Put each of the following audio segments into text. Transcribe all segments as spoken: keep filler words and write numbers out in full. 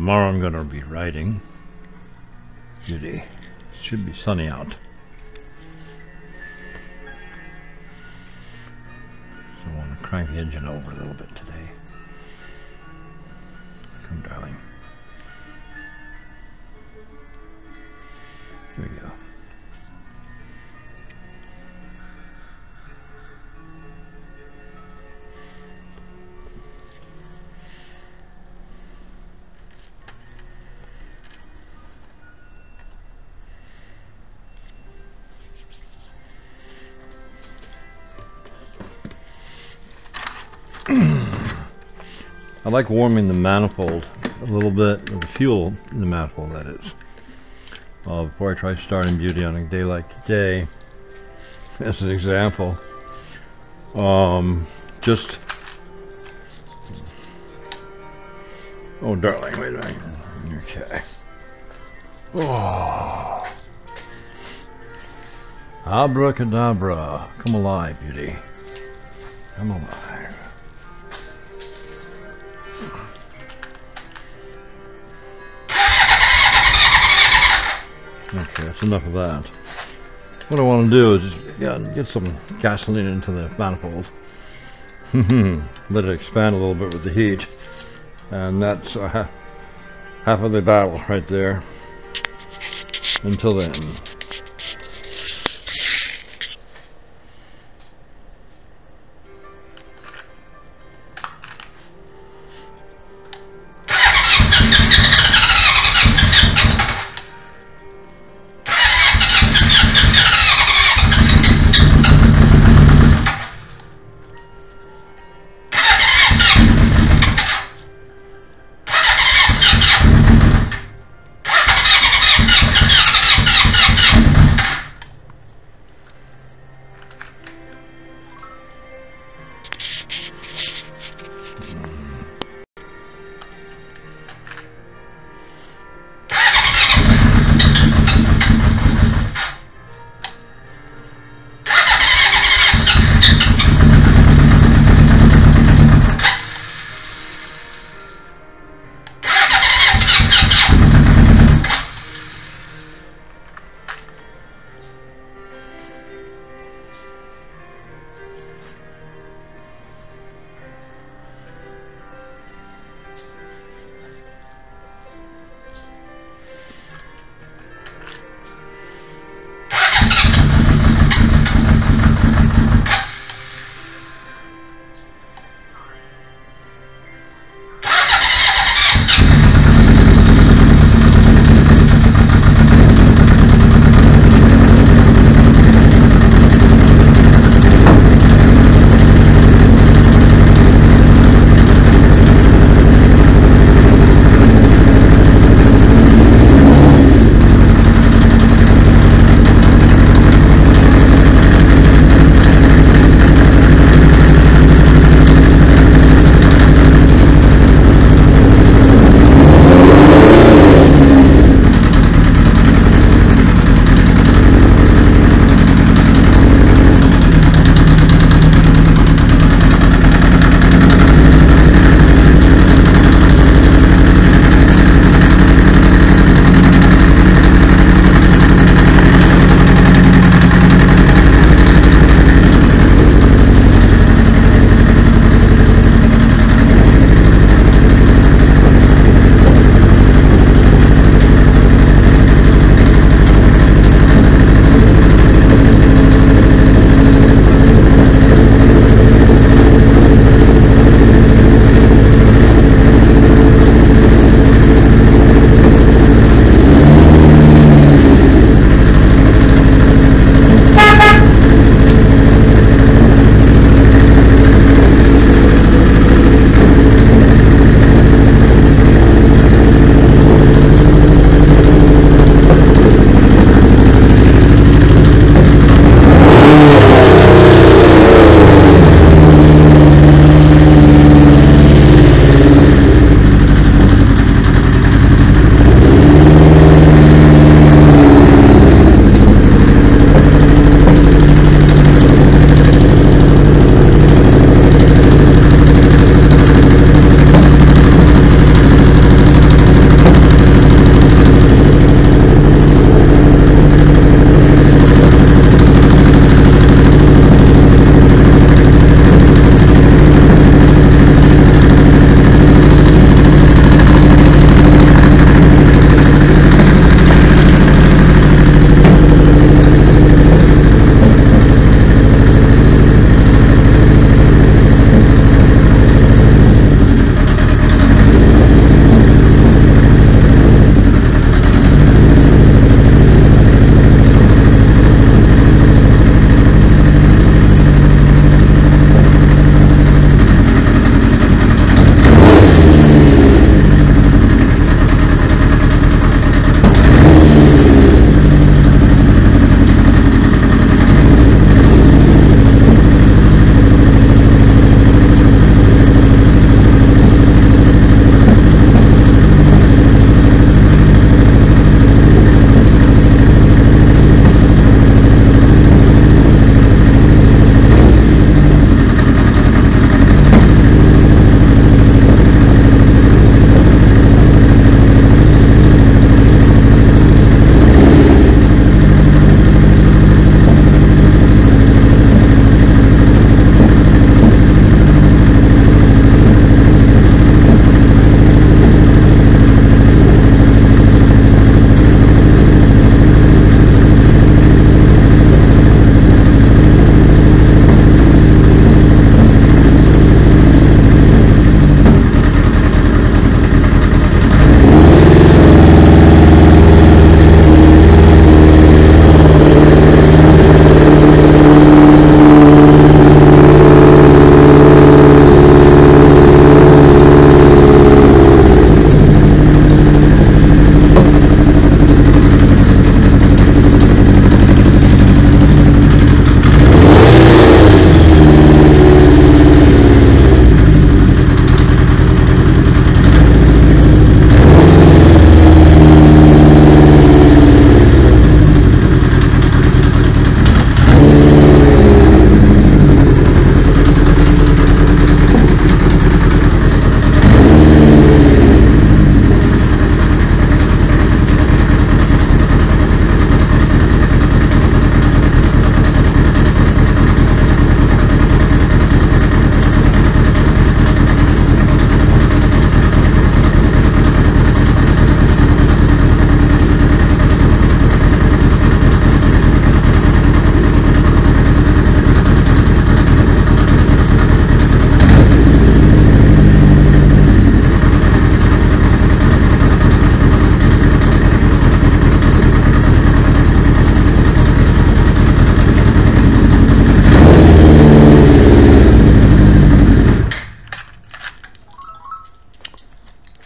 tomorrow I'm going to be riding. Beauty. It should be sunny out. So I want to crank the engine over a little bit today. Come, darling. Here we go. I like warming the manifold a little bit, or the fuel in the manifold, that is, uh, before I try starting Beauty on a day like today. As an example, um, just oh darling, wait a minute. Okay. Oh, abracadabra, come alive, Beauty, come alive. Okay, that's enough of that. What I want to do is just yeah, get some gasoline into the manifold. Let it expand a little bit with the heat. And that's uh, half, half of the battle right there. Until then.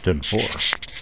ten four.